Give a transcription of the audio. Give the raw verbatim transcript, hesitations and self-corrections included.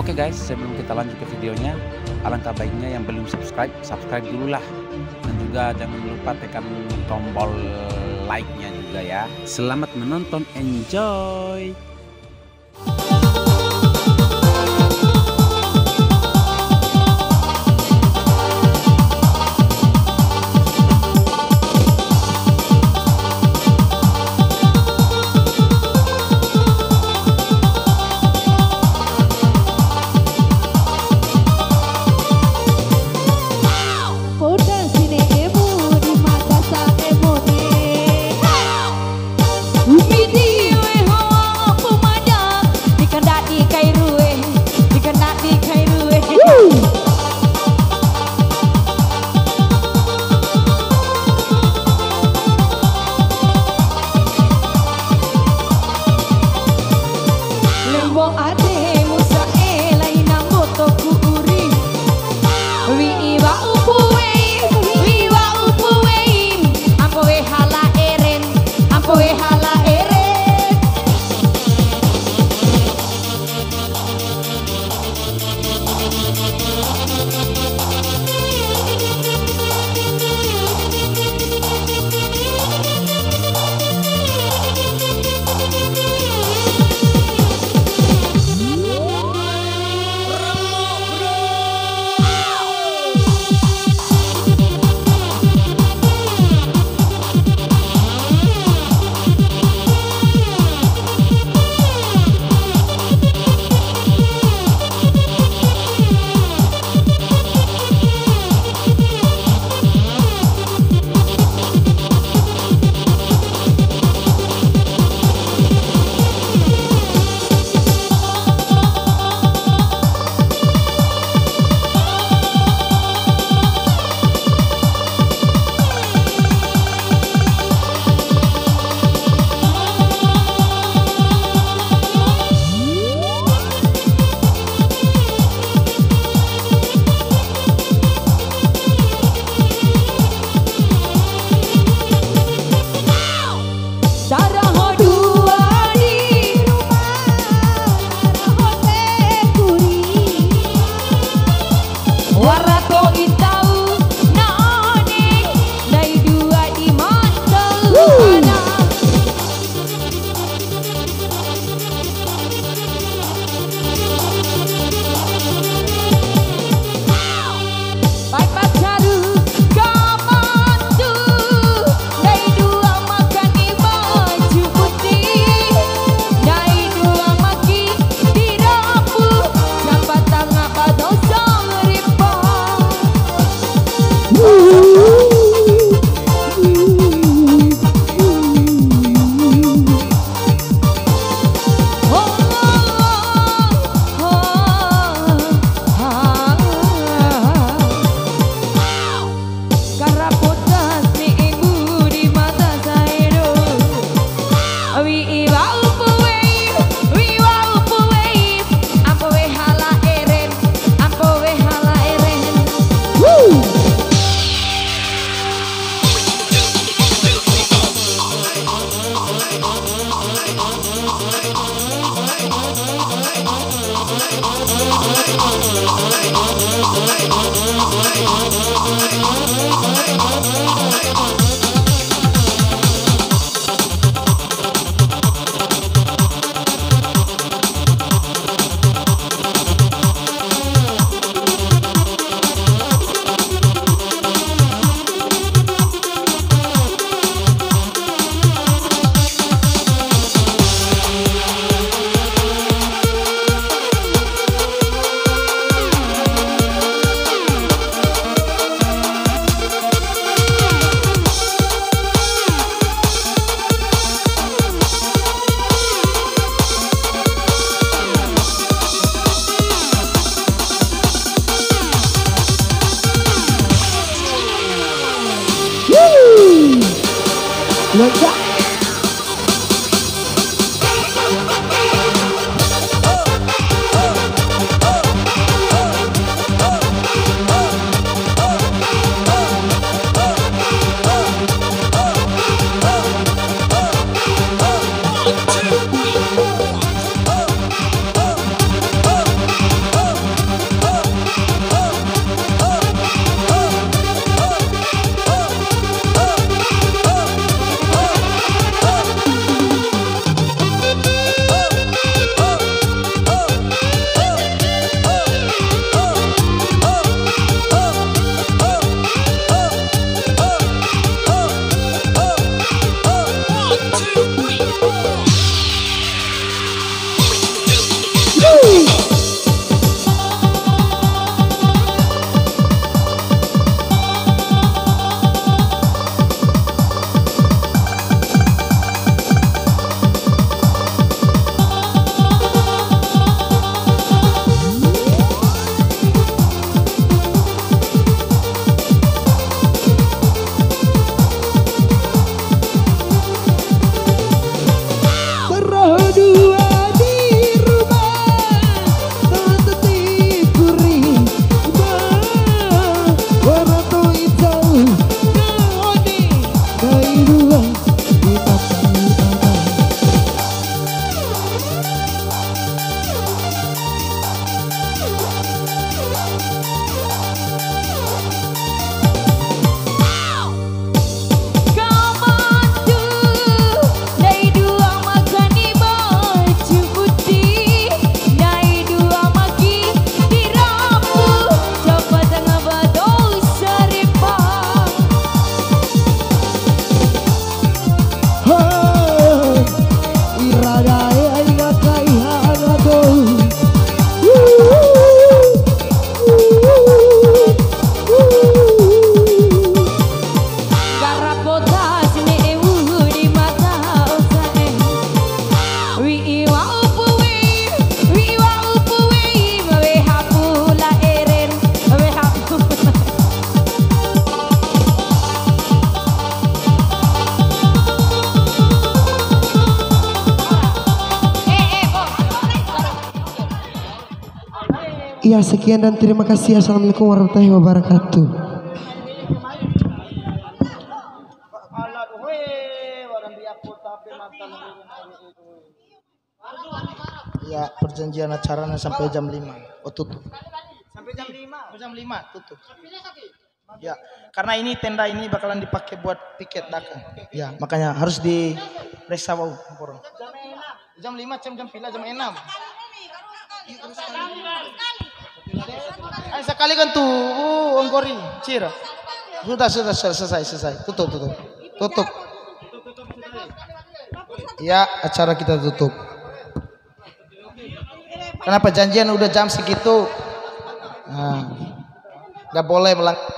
Oke guys, sebelum kita lanjut ke videonya, alangkah baiknya yang belum subscribe, subscribe dulu lah. Dan juga jangan lupa tekan tombol like-nya juga ya. Selamat menonton, enjoy! Loncat. Iya, sekian dan terima kasih. Assalamualaikum warahmatullahi wabarakatuh. Ya, perjanjian acaranya sampai jam lima. Oh, tutup. Sampai jam lima. Sampai jam lima tutup. Ya, karena ini tenda ini bakalan dipakai buat piket dakan. Ya, makanya harus di resawau. Jam lima, jam jam pila jam enam. Ay, sekali kan tuh, uh, onggori, cira. Sudah, sudah, sudah, selesai, selesai. Tutup, tutup, tutup. Ya, acara kita tutup. Kenapa janjian udah jam segitu? Nah, nggak boleh melanggar.